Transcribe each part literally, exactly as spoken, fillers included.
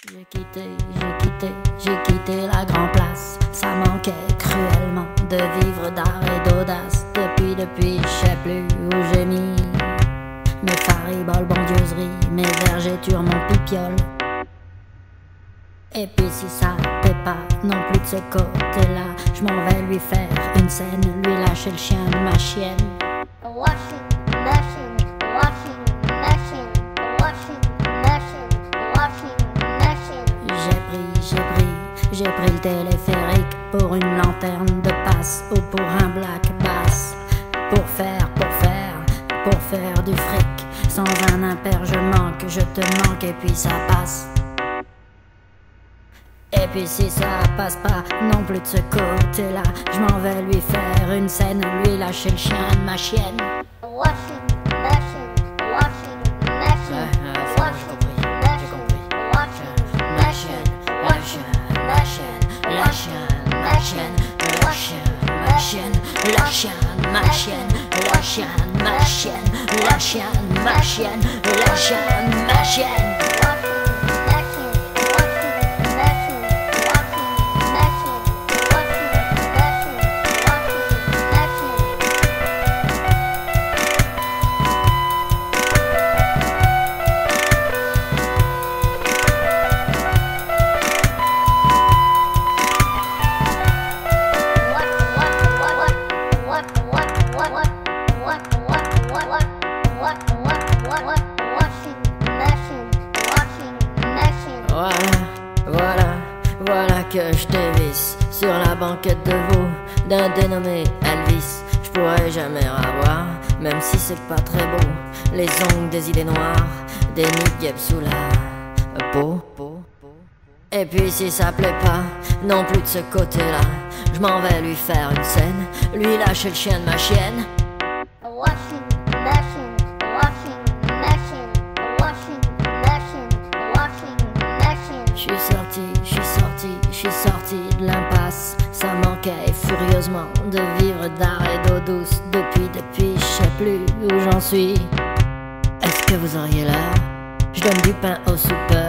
J'ai quitté, j'ai quitté, j'ai quitté la grande place. Ça manquait cruellement de vivre d'art et d'audace. Depuis, depuis, je sais plus où j'ai mis mes fariboles, bondieuseries, mes vergetures, mon pipiole. Et puis si ça paie pas non plus de ce côté-là, je m'en vais lui faire une scène, lui lâcher le chien de ma chienne. Washing machine, washing machine, washing machine, washing machine. J'ai pris, j'ai pris, j'ai pris le téléphérique pour une lanterne de passe ou pour un black bass. Pour faire, pour faire, pour faire du fric. Sans un impair je manque, je te manque et puis ça passe. Et puis si ça passe pas non plus de ce côté-là, je m'en vais lui faire une scène, lui lâcher le chien de ma chienne. Washing machine, washing machine, washing machine, washing machine, washing machine, La chienne, ma chienne, la chienne, ma chienne, la chienne, ma chienne, la chienne, ma chienne, la chienne, ma chienne, la chienne, ma chienne. Voilà, voilà, voilà que je dévisse sur la banquette de veau d'un dénommé Elvis. Je pourrais jamais avoir, même si c'est pas très beau, les ongles des idées noires, des nids sous la peau. Et puis si ça plaît pas, non plus de ce côté-là, je m'en vais lui faire une scène, lui lâcher le chien de ma chienne. Washing machine, washing machine, washing machine, washing machine. Je suis sorti, je suis sorti, je suis sorti de l'impasse. Ça manquait furieusement de vivre d'art et d'eau douce. Depuis, depuis, je sais plus où j'en suis. Est-ce que vous auriez l'heure? Je donne du pain au soupeur.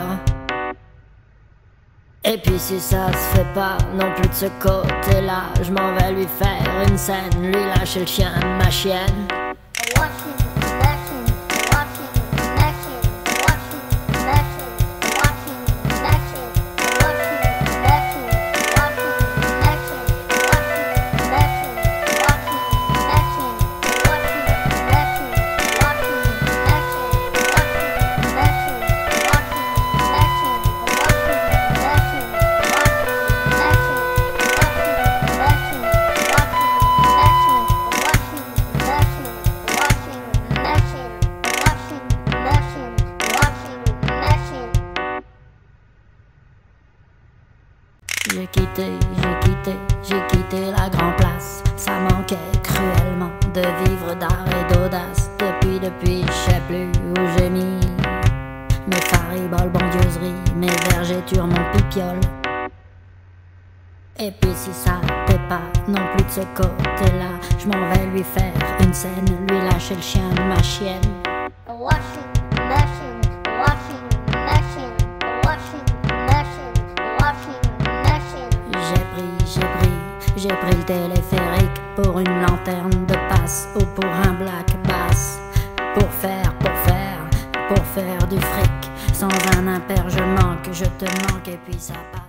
Et puis si ça se fait pas non plus de ce côté-là, je m'en vais lui faire une scène, lui lâcher le chien de ma chienne. Washing machine, washing machine, washing machine, washing machine, washing machine, washing machine, washing machine, washing machine, washing machine, washing machine, washing machine, washing machine, J'ai quitté, j'ai quitté, j'ai quitté la grande place. Ça manquait cruellement de vivre d'art et d'audace. Depuis, depuis, je sais plus où j'ai mis mes fariboles, bondieuseries, mes vergetures, mon pipiole. Et puis si ça paie pas non plus de ce côté-là, je m'en vais lui faire une scène, lui lâcher le chien de ma chienne. washing machine, washing machine, washing machine, washing machine. J'ai pris, j'ai pris, j'ai pris le téléphérique pour une lanterne de passe ou pour un black bass. Pour faire, pour faire, pour faire du fric. Sans un impair je manque, je te manque et puis ça passe.